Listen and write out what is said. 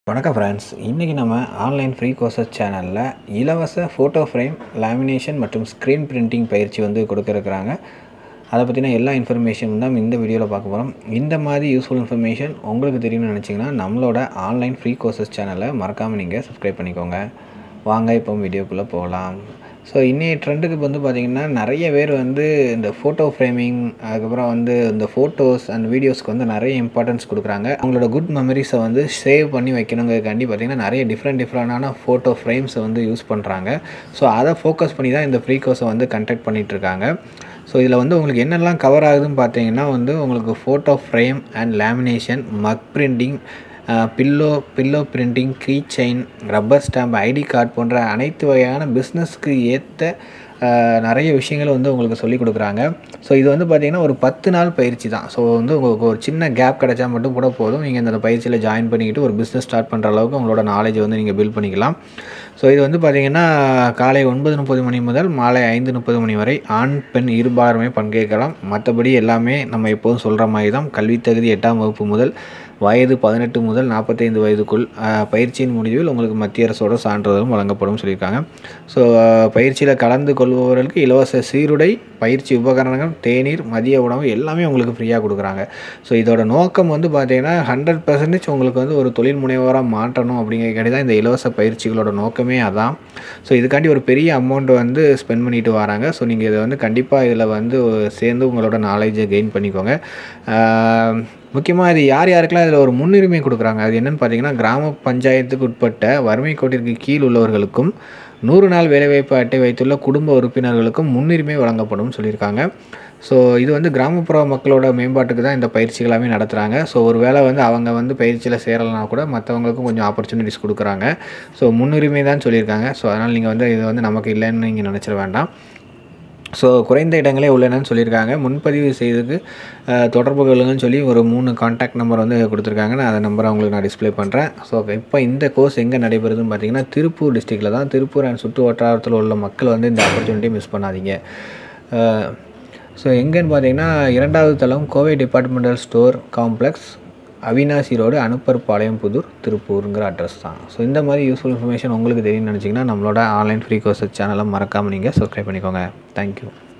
வணக்கம் ஃப்ரெண்ட்ஸ், இன்றைக்கி நம்ம ஆன்லைன் ஃப்ரீ கோர்சஸ் சேனலில் இலவச ஃபோட்டோ ஃப்ரேம் லேமினேஷன் மற்றும் ஸ்க்ரீன் பிரிண்டிங் பயிற்சி வந்து கொடுக்குறாங்க. அதை பற்றின எல்லா இன்ஃபர்மேஷன் தான் இந்த வீடியோவில் பார்க்க போகிறோம். இந்த மாதிரி யூஸ்ஃபுல் இன்ஃபர்மேஷன் உங்களுக்கு தெரியும்னு நினச்சிங்கன்னா நம்மளோட ஆன்லைன் ஃப்ரீ கோர்சஸ் சேனலை மறக்காமல் நீங்கள் சப்ஸ்கிரைப் பண்ணிக்கோங்க. வாங்க இப்போ வீடியோக்குள்ளே போகலாம். ஸோ இன்றைய ட்ரெண்டுக்கு வந்து பார்த்திங்கன்னா நிறைய பேர் வந்து இந்த ஃபோட்டோ ஃப்ரேமிங், அதுக்கப்புறம் வந்து இந்த ஃபோட்டோஸ் அண்ட் வீடியோஸ்க்கு வந்து நிறைய இம்பார்ட்டன்ஸ் கொடுக்குறாங்க. அவங்களோட குட் மெமரிஸை வந்து சேவ் பண்ணி வைக்கணுங்கிறதுக்காண்டி பார்த்திங்கன்னா நிறைய டிஃப்ரெண்டான ஃபோட்டோ ஃப்ரேம்ஸை வந்து யூஸ் பண்ணுறாங்க. ஸோ அதை ஃபோக்கஸ் பண்ணி தான் இந்த ஃப்ரீ கோர்ஸை வந்து கண்டக்ட் பண்ணிகிட்ருக்காங்க. ஸோ இதில் வந்து உங்களுக்கு என்னெல்லாம் கவர் ஆகுதுன்னு பார்த்தீங்கன்னா வந்து உங்களுக்கு photo frame and lamination, mug printing, pillow printing, key chain, rubber stamp, ID card போன்ற அனைத்து வகையான பிஸ்னஸ்க்கு ஏற்ற நிறைய விஷயங்கள் வந்து உங்களுக்கு சொல்லிக் கொடுக்குறாங்க. ஸோ இது வந்து பார்த்திங்கன்னா ஒரு 10 நாள் பயிற்சி தான். ஸோ வந்து உங்களுக்கு ஒரு சின்ன கேப் கிடச்சா மட்டும் கூட போதும், நீங்கள் இந்த பயிற்சியில் ஜாயின் பண்ணிக்கிட்டு ஒரு பிஸ்னஸ் ஸ்டார்ட் பண்ணுற அளவுக்கு உங்களோட நாலேஜ் வந்து நீங்கள் பில்ட் பண்ணிக்கலாம். ஸோ இது வந்து பார்த்திங்கன்னா காலை 9:30 மணி முதல் மாலை 5:30 மணி வரை ஆண் பெண் இருபாலருமே பங்கேற்கலாம். மற்றபடி எல்லாமே நம்ம எப்போதும் சொல்கிற மாதிரி தான். கல்வித் தகுதி 8ஆம் வகுப்பு முதல் வயது 18 முதல் 45 வயதுக்குள். பயிற்சியின் முடிவில் உங்களுக்கு மத்திய அரசோட சான்றிதழும் வழங்கப்படும் சொல்லியிருக்காங்க. ஸோ பயிற்சியில் கலந்து கொள்பவர்களுக்கு இலவச சீருடை, பயிற்சி உபகரணங்கள், தேநீர், மதிய உணவு எல்லாமே உங்களுக்கு ஃப்ரீயாக கொடுக்குறாங்க. ஸோ இதோட நோக்கம் வந்து பார்த்திங்கன்னா 100% உங்களுக்கு வந்து ஒரு தொழில் முனைவோராக மாற்றணும் அப்படிங்கிறக்காண்டி தான் இந்த இலவச பயிற்சிகளோட நோக்கமே அதான். ஸோ இதுக்காண்டி ஒரு பெரிய அமௌண்ட் வந்து ஸ்பெண்ட் பண்ணிட்டு வராங்க. ஸோ நீங்கள் இதை வந்து கண்டிப்பாக இதில் வந்து சேர்ந்து உங்களோட நாலேஜை கெயின் பண்ணிக்கோங்க. முக்கியமாக இது யார் யாருக்கெல்லாம் இதில் ஒரு முன்னுரிமை கொடுக்குறாங்க, அது என்னென்னு பார்த்தீங்கன்னா கிராம பஞ்சாயத்துக்கு உட்பட்ட வறுமை கோட்டிற்கு கீழ் உள்ளவர்களுக்கும் 100 நாள் வேலைவாய்ப்பு அட்டை வைத்துள்ள குடும்ப உறுப்பினர்களுக்கும் முன்னுரிமை வழங்கப்படும் சொல்லியிருக்காங்க. ஸோ இது வந்து கிராமப்புற மக்களோட மேம்பாட்டுக்கு தான் இந்த பயிற்சிகளாமே நடத்துகிறாங்க. ஸோ ஒரு வேளை வந்து அவங்க வந்து பயிற்சியில் சேரலைனா கூட மற்றவங்களுக்கும் கொஞ்சம் ஆப்பர்ச்சுனிட்டிஸ் கொடுக்குறாங்க. ஸோ முன்னுரிமை தான் சொல்லியிருக்காங்க. ஸோ அதனால் நீங்கள் வந்து இது வந்து நமக்கு இல்லைன்னு நீங்கள் நினச்சிட வேண்டாம். ஸோ குறைந்த இடங்களே உள்ளனன்னு சொல்லியிருக்காங்க. முன்பதிவு செய்ததுக்கு தொடர்பு கொள்ளுங்கன்னு சொல்லி ஒரு 3 கான்டாக்ட் நம்பர் வந்து கொடுத்துருக்காங்க. நான் அந்த நம்பரை உங்களுக்கு நான் டிஸ்பிளே பண்ணுறேன். ஸோ இப்போ இந்த கோர்ஸ் எங்கே நடைபெறுதுன்னு பார்த்தீங்கன்னா திருப்பூர் டிஸ்ட்ரிக்டில் தான். திருப்பூர் அண்ட் சுற்று வட்டாரத்தில் உள்ள மக்கள் வந்து இந்த ஆப்பர்ச்சுனிட்டியை மிஸ் பண்ணாதீங்க. ஸோ எங்கேன்னு பார்த்தீங்கன்னா 2வது தளம், Kovai departmental store complex, Avinashi road, Anupparpalayam, Puthur, திருப்பூருங்கிற அட்ரஸ் தான். ஸோ இந்த மாதிரி யூஸ்ஃபுல் இன்ஃபர்மேஷன் உங்களுக்கு தெரியும்னு நினச்சிங்கன்னா நம்மளோட ஆன்லைன் ஃப்ரீ கோர்சஸ் சேனலை மறக்காமல் நீங்கள் சப்ஸ்கிரைப் பண்ணிக்கோங்க. தேங்க்யூ.